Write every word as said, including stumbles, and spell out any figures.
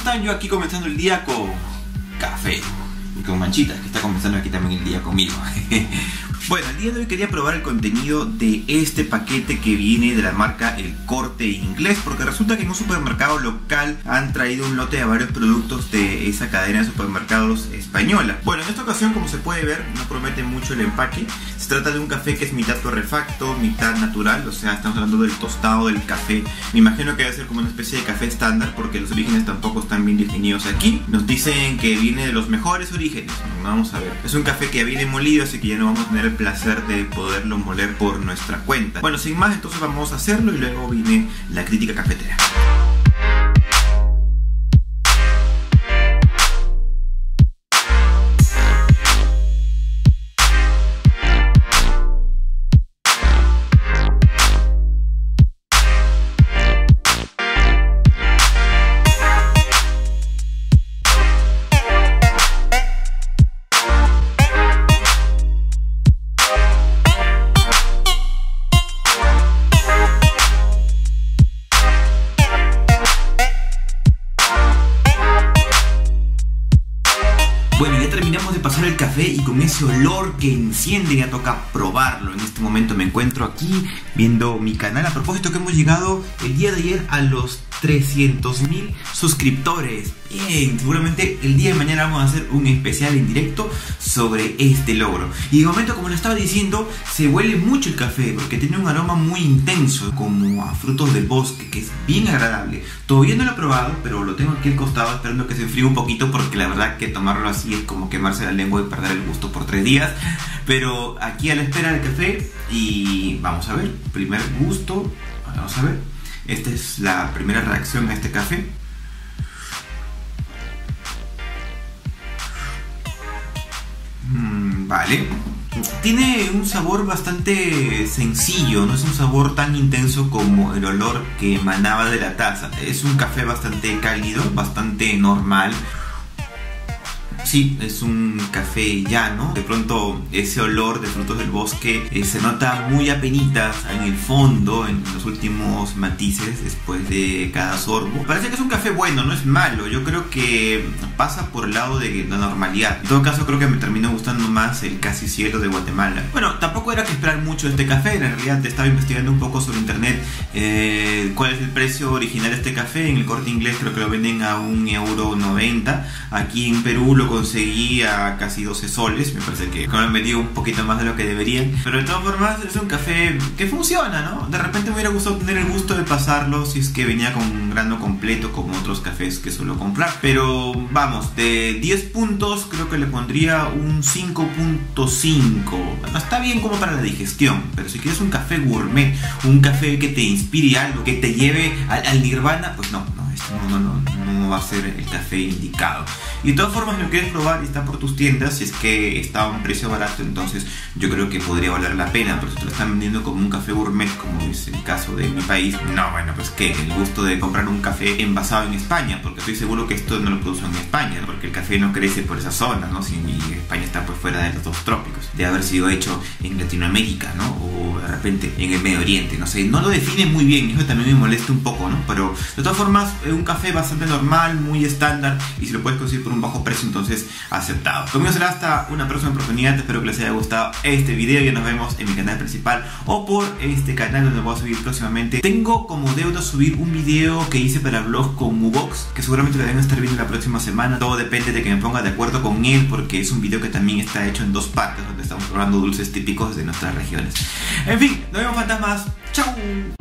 están? Yo aquí comenzando el día con café y con Manchitas, que está comenzando aquí también el día conmigo. Bueno, el día de hoy quería probar el contenido de este paquete que viene de la marca El Corte Inglés, porque resulta que en un supermercado local han traído un lote de varios productos de esa cadena de supermercados española. Bueno, en esta ocasión, como se puede ver, no promete mucho el empaque. Se trata de un café que es mitad torrefacto, mitad natural, o sea, estamos hablando del tostado del café. Me imagino que debe ser como una especie de café estándar, porque los orígenes tampoco están bien definidos aquí. Nos dicen que viene de los mejores orígenes. Vamos a ver. Es un café que ya viene molido, así que ya no vamos a tener el placer de poderlo moler por nuestra cuenta. Bueno, sin más, entonces vamos a hacerlo y luego viene la crítica cafetera. Bueno, ya terminamos de pasar el café y con ese olor que enciende ya toca probarlo. En este momento me encuentro aquí viendo mi canal. A propósito que hemos llegado el día de ayer a los trescientos mil suscriptores. Bien, seguramente el día de mañana vamos a hacer un especial en directo sobre este logro. Y de momento, como lo estaba diciendo, se huele mucho el café porque tiene un aroma muy intenso, como a frutos del bosque, que es bien agradable. Todavía no lo he probado, pero lo tengo aquí al costado esperando que se enfríe un poquito, porque la verdad que tomarlo así es como quemarse la lengua y perder el gusto por tres días. Pero aquí a la espera del café y vamos a ver, primer gusto, vamos a ver. Esta es la primera reacción a este café. Mm, vale. Tiene un sabor bastante sencillo, no es un sabor tan intenso como el olor que emanaba de la taza. Es un café bastante cálido, bastante normal. Sí, es un café llano. De pronto ese olor de frutos del bosque eh, se nota muy apenitas en el fondo, en los últimos matices después de cada sorbo. Parece que es un café bueno, no es malo. Yo creo que pasa por el lado de la normalidad. En todo caso, creo que me terminó gustando más el Casi Cielo de Guatemala. Bueno, tampoco era que esperar mucho de este café. En realidad estaba investigando un poco sobre internet eh, cuál es el precio original de este café. En El Corte Inglés creo que lo venden a un euro noventa. Aquí en Perú lo conseguí a casi doce soles. Me parece que me han vendido un poquito más de lo que deberían, pero de todas formas es un café que funciona, ¿no? De repente me hubiera gustado tener el gusto de pasarlo si es que venía con un grano completo como otros cafés que suelo comprar. Pero vamos, de diez puntos creo que le pondría un cinco punto cinco. Bueno, está bien como para la digestión, pero si quieres un café gourmet, un café que te inspire algo, que te lleve al, al nirvana, pues no, no, esto no, no, no, no va a ser el café indicado. Y de todas formas, si lo quieres probar y está por tus tiendas, si es que está a un precio barato, entonces yo creo que podría valer la pena. Pero si te lo están vendiendo como un café gourmet, como es el caso de mi país, no, bueno, pues que el gusto de comprar un café envasado en España, porque estoy seguro que esto no lo producen en España, porque el café no crece por esa zona, ¿no? Si España está pues fuera de los dos trópicos, de haber sido hecho en Latinoamérica, ¿no? O de repente en el Medio Oriente, no sé, no lo define muy bien, y eso también me molesta un poco, ¿no? Pero de todas formas, es un café bastante normal, muy estándar, y si lo puedes conseguir por un bajo precio, entonces aceptado. Conmigo será hasta una próxima oportunidad. Espero que les haya gustado este video y nos vemos en mi canal principal o por este canal donde voy a subir próximamente. Tengo como deuda subir un video que hice para blog con Mubox, que seguramente lo deben estar viendo la próxima semana. Todo depende de que me ponga de acuerdo con él, porque es un video que también está hecho en dos partes, donde estamos probando dulces típicos de nuestras regiones. En fin, nos vemos, fantasmas. Chao.